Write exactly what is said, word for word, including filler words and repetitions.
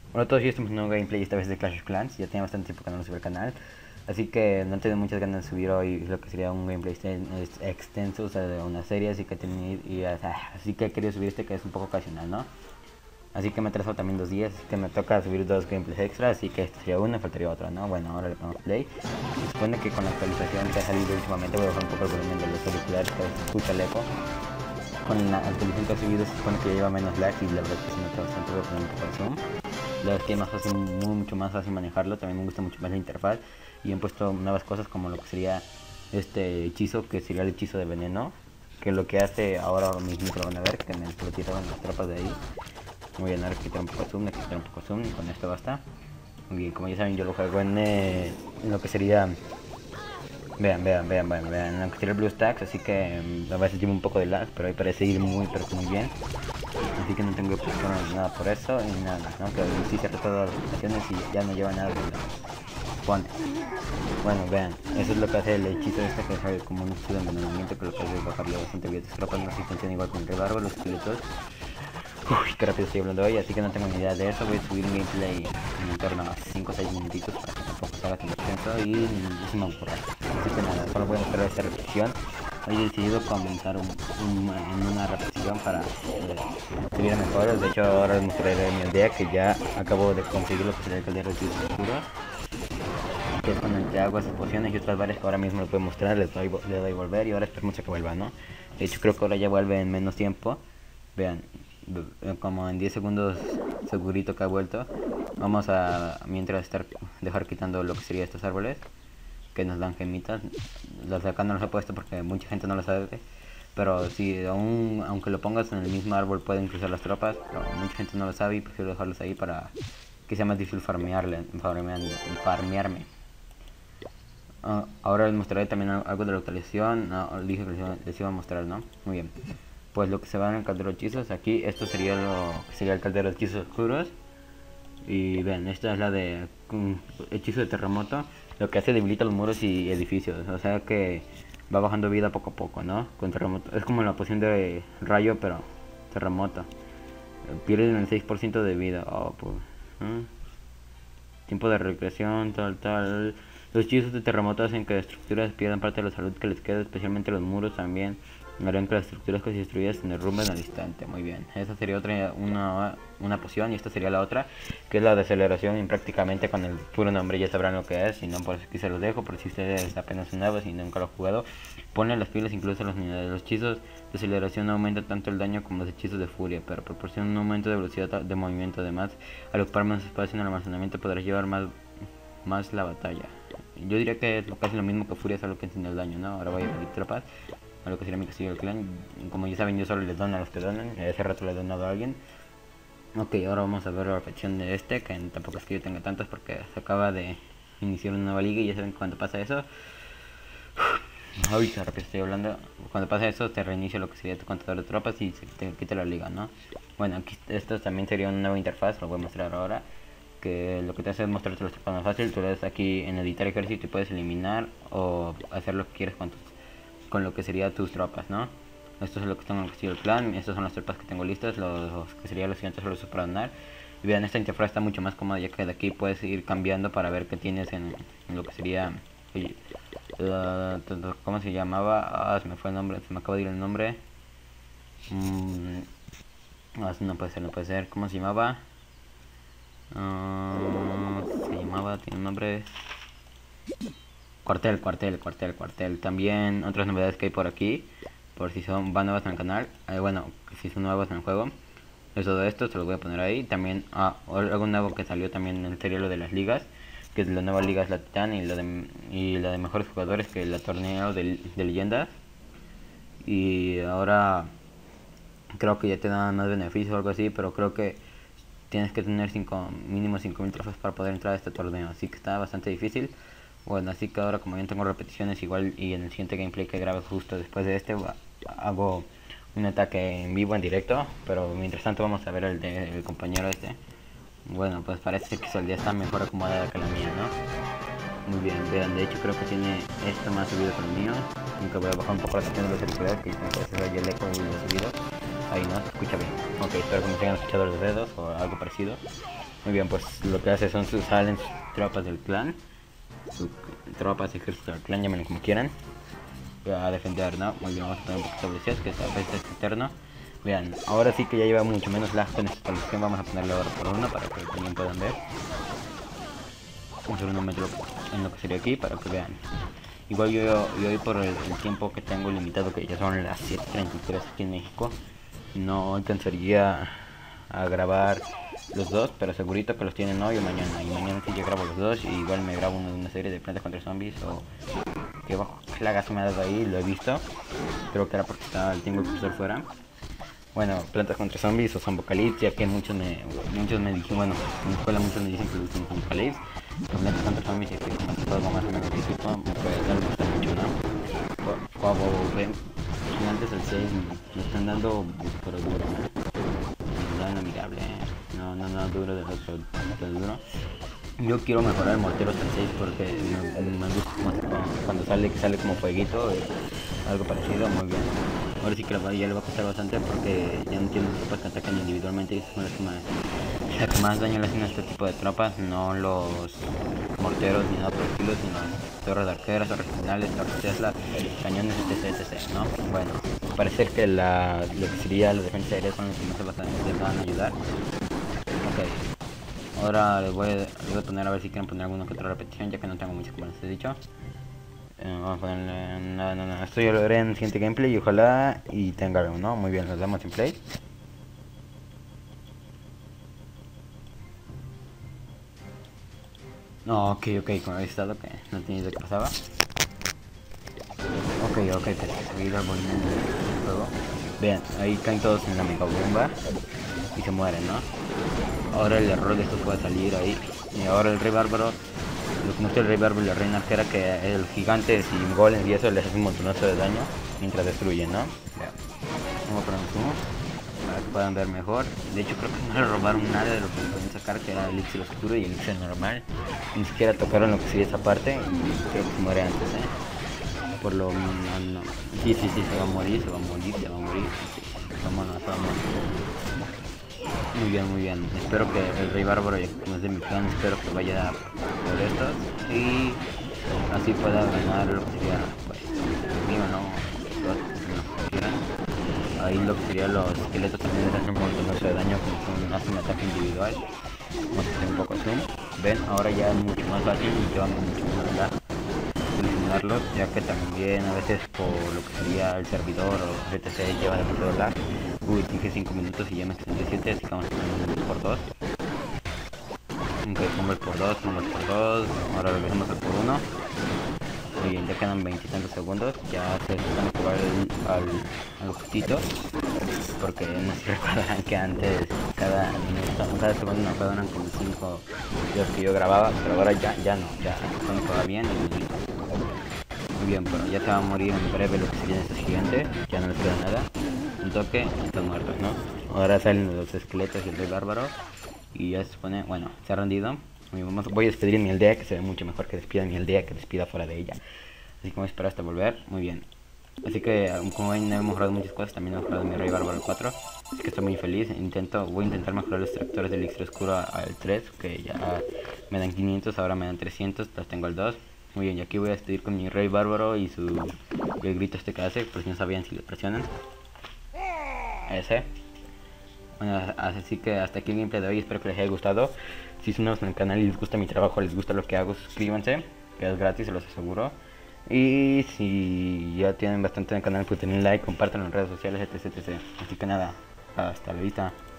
Hola a todos, yo estoy en un nuevo gameplay, esta vez de Clash of Clans. Ya tenía bastante tiempo que no lo subí al canal, así que no tengo muchas ganas de subir hoy lo que sería un gameplay extenso, o sea, de una serie, así que tenía, y, así que he querido subir este que es un poco ocasional, ¿no? Así que me he atrasado también dos días, así que me toca subir dos gameplays extra, así que este sería uno y faltaría otro, ¿no? Bueno, ahora le ponemos play. Se supone que con la actualización que ha salido últimamente, voy a bajar un poco el volumen de los auriculares para que se escucha el eco. Con la actualización que ha subido se supone que lleva menos lag y la verdad que se nota bastante. Voy a poner un poco de zoom. La verdad es que es más fácil, muy, mucho más fácil manejarlo. También me gusta mucho más la interfaz y han puesto nuevas cosas como lo que sería este hechizo, que sería el hechizo de veneno, que lo que hace ahora mismo que lo van a ver, que me explotaron las tropas de ahí. Muy bien, ahora quitar un poco de zoom, le quitar un poco de zoom y con esto basta. Muy bien, como ya saben, yo lo juego en, eh, en lo que sería... Vean, vean, vean, vean, vean, lo que sería el BlueStacks, así que um, a veces lleva un poco de lag, pero ahí parece ir muy, pero muy bien. Así que no tengo que preocuparme nada por eso y nada, ¿no? Que sí cierro todas las aplicaciones y ya no lleva nada de la fuente. Bueno, vean, eso es lo que hace el hechizo este, que es como un hechizo de envenenamiento, que lo que hace es bajarle bastante bien a tus tropas. No sé si funciona igual con el rebarbo, los esqueletos. Uy, qué rápido estoy hablando hoy, así que no tengo ni idea de eso. Voy a subir un gameplay en torno a cinco o seis minutitos para que tampoco se haga tan extenso y no se me aburra. Así que nada, solo voy a mostrar esta repetición. Hoy he decidido comenzar un, un, en una repetición para eh, subir a mejores. De hecho, ahora les mostraré mi aldea, que ya acabo de conseguir lo que sería el caldero de tiros oscuros, que es con el que hago esas pociones y otras varias que ahora mismo les voy a mostrar. Les doy, les doy volver y ahora espero mucho que vuelva, ¿no? De hecho, creo que ahora ya vuelve en menos tiempo. Vean, como en diez segundos segurito que ha vuelto. Vamos a, mientras, estar dejar quitando lo que sería estos árboles que nos dan gemitas. Los de acá no los he puesto porque mucha gente no lo sabe, pero si aún, aunque lo pongas en el mismo árbol, pueden cruzar las tropas, pero mucha gente no lo sabe y prefiero dejarlos ahí para que sea más difícil farmearle, farmearme, farmearme. Uh, ahora les mostraré también algo de la actualización. No, dije que les, les iba a mostrar, ¿no? Muy bien. Pues lo que se va en el caldero de hechizos, aquí esto sería lo que sería el caldero de hechizos oscuros. Y ven, esta es la de um, hechizo de terremoto, lo que hace debilita los muros y edificios, o sea que va bajando vida poco a poco, ¿no? Con terremoto, es como la poción de rayo, pero terremoto. Pierden el seis por ciento de vida. Oh, pues, ¿eh? Tiempo de regresión, tal, tal. Los hechizos de terremoto hacen que las estructuras pierdan parte de la salud que les queda, especialmente los muros también. Harán que las estructuras que se destruidas se derrumben al instante. Muy bien, esa sería otra, una, una poción, y esta sería la otra, que es la de aceleración. Y prácticamente con el puro nombre ya sabrán lo que es, y no por eso aquí se los dejo, por si ustedes apenas son nuevos y nunca lo han jugado. Ponen las pilas incluso las unidades. Los hechizos de aceleración no aumentan tanto el daño como los hechizos de furia, pero proporcionan un aumento de velocidad de movimiento. Además, al ocupar más espacio en el almacenamiento podrás llevar más, más la batalla. Yo diría que es casi lo mismo que furia, solo que sin el daño, ¿no? Ahora voy a pedir tropas a lo que sería mi castillo del clan. Como ya saben, yo solo les dono a los que donan. Hace rato le he donado a alguien. Ok, ahora vamos a ver la reflexión de este, que tampoco es que yo tenga tantos porque se acaba de iniciar una nueva liga y ya saben que cuando pasa eso... Ahorita rápido estoy hablando. Cuando pasa eso te reinicia lo que sería tu contador de tropas y se te quita la liga, ¿no? Bueno, aquí esto también sería una nueva interfaz, lo voy a mostrar ahora. Que lo que te hace es mostrarte los tropas más fácil. Tú le das aquí en editar ejército y puedes eliminar o hacer lo que quieres con tus, con lo que sería tus tropas, ¿no? Esto es lo que tengo en el castillo del clan. Estas son las tropas que tengo listas. Los, los que serían los siguientes solo para donar. Y vean, esta interfaz está mucho más cómoda, ya que de aquí puedes ir cambiando para ver qué tienes en, en lo que sería uh, ¿cómo se llamaba? Ah, se me fue el nombre, se me acaba de ir el nombre. Mm, ah, no puede ser, no puede ser. ¿Cómo se llamaba? Uh, se llamaba, tiene un nombre. Cuartel, cuartel, cuartel, cuartel. También otras novedades que hay por aquí, por si son van nuevas en el canal. Eh, bueno, si son nuevos en el juego. Es todo esto, se los voy a poner ahí. También, ah, algo nuevo que salió también en el serio, lo de las ligas. Que es la nueva liga es la Titán y la de, y la de mejores jugadores, que el torneo de, de leyendas. Y ahora creo que ya te dan más beneficios o algo así, pero creo que tienes que tener cinco, mínimo cinco mil trofeos para poder entrar a este torneo. Así que está bastante difícil. Bueno, así que ahora, como ya tengo repeticiones igual, y en el siguiente gameplay que grabe justo después de este hago un ataque en vivo, en directo. Pero mientras tanto vamos a ver el del compañero este. Bueno, pues parece que su aldea está mejor acomodada que la mía, ¿no? Muy bien, vean, de hecho creo que tiene esto más subido que el mío. Aunque voy a bajar un poco la sección de los auriculares, que como puede ser el eco y lo subido. Ahí no, se escucha bien. Ok, espero que me tengan escuchado los dedos o algo parecido. Muy bien, pues lo que hace son sus salen sus tropas del clan. Sus tropas, ejército del clan, llamen como quieran. Voy a defender, ¿no? Muy bien, vamos a tener un poquito de velocidad, que esta vez es eterno. Vean, ahora sí que ya lleva mucho menos lag con esta instalación. Vamos a ponerle ahora por uno para que también puedan ver. Vamos a hacer un metro en lo que sería aquí para que vean. Igual yo, yo hoy por el, el tiempo que tengo limitado, que ya son las siete treinta y tres aquí en México, no alcanzaría a grabar los dos, pero segurito que los tienen hoy o mañana. Y mañana sí yo grabo los dos y igual me grabo una, una serie de Plantas contra Zombies o que bajo plagas me ha dado ahí, lo he visto. Creo que era porque estaba, tengo el cursor fuera. Bueno, Plantas contra Zombies o Zombocalypse, ya que muchos me, muchos me dijeron, bueno, en la escuela muchos me dicen que usan Zombocalypse. Plantas contra Zombies, y que más que todo más o menos disfruto, pues no les gusta mucho, ¿no? Como ven, antes el seis me están dando pero duro, ¿no? No, amigable, no, no, no, duro de otro, duro. Yo quiero mejorar el mortero hasta el seis porque me, me gusta como, cuando sale, que sale como fueguito, eh, algo parecido, muy bien. Ahora sí que ya le va a costar bastante porque ya no tiene tropas que atacan individualmente y son las que más, la que más daño le hacen a este tipo de tropas, no los morteros ni nada por el estilo, sino torres de arqueras, torres finales, torres Tesla, cañones, etc, etc, ¿no? Bueno, parece que la, lo que sería la defensa aérea son los que más les van a ayudar. Ok, ahora les voy, a, les voy a poner a ver si quieren poner alguna que otra repetición, ya que no tengo muchas como les he dicho. Eh, vamos a ponerle, no, no, no, esto yo lo veré en el siguiente gameplay y ojalá y tenga algo, ¿no? Muy bien, nos damos en play. No, ok, ok, como habéis estado, que no tenía idea qué pasaba. Ok, ok, pero seguir el volumen del juego. Vean, ahí caen todos en la mega bomba y se mueren, ¿no? Ahora el error de esto puede salir ahí. Y ahora el rey bárbaro, lo que muestra el rey bárbaro y la reina arquera, que el gigante sin golems y eso les hace un montonazo de daño mientras destruyen, ¿no? Vean. Vamos a poner un zoom para que puedan ver mejor. De hecho creo que no le robaron nada de lo que pueden sacar, que era el elixir oscuro y el elixir normal. Ni siquiera tocaron lo que sería esa parte y creo que se muere antes, ¿eh? Por lo no, no. Sí, sí, sí, se va a morir, se va a morir, se va a morir. Sí, vámonos, vámonos. Muy bien, muy bien. Espero que el rey bárbaro, ya que como es de mi clan, espero que vaya por estos y así pueda ganar lo que sería, pues, mío, ¿no? Los que quieran. Ahí lo que sería los esqueletos también les hacen un montón de daño con hacen un ataque individual. Vamos a hacer un poco zoom. Ven, ahora ya es mucho más fácil y llevan mucho más lag solucionarlos, ya que también a veces por lo que sería el servidor o etc lleva demasiado lag. Uy, dije cinco minutos y ya me extendí siete, así que vamos a poner por dos. Ok, convert por dos, convert por dos, ahora regresamos al por uno. Muy bien, ya quedan veintitantos segundos, ya se están a jugar al, al justito, porque no se recuerdan que antes cada minuto, cada segundo no eran como cinco videos que yo grababa, pero ahora ya, ya no, ya se juega bien y muy bien, pero ya se va a morir en breve lo que serían estos gigantes, ya no les queda nada, un toque, están muertos, ¿no? Ahora salen los esqueletos y el rey bárbaro y ya se supone, bueno, se ha rendido. Voy a despedir mi aldea, que se ve mucho mejor que despida mi aldea que despida fuera de ella. Así que voy a esperar hasta volver. Muy bien. Así que como ven, he mejorado muchas cosas. También he mejorado mi rey bárbaro cuatro. Así que estoy muy feliz. Intento, voy a intentar mejorar los tractores del elixir oscuro al tres, que ya me dan quinientos, ahora me dan trescientos. Los tengo al dos. Muy bien, y aquí voy a despedir con mi rey bárbaro y su el grito este que hace, por si no sabían si le presionan. Ese. Bueno, así que hasta aquí el gameplay de hoy, espero que les haya gustado. Si son nuevos en el canal y les gusta mi trabajo, les gusta lo que hago, suscríbanse, que es gratis, se los aseguro. Y si ya tienen bastante en el canal, pues denle like, compártanlo en redes sociales, etc, etcétera. Así que nada, hasta la vista.